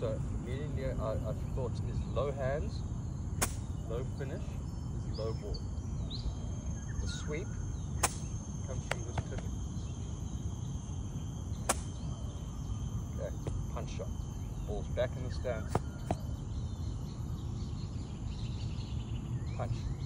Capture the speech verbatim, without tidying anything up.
So immediately our, our thought is low hands, low finish is low ball. The sweep comes from this clip. Okay, punch shot. Ball's back in the stance. Punch.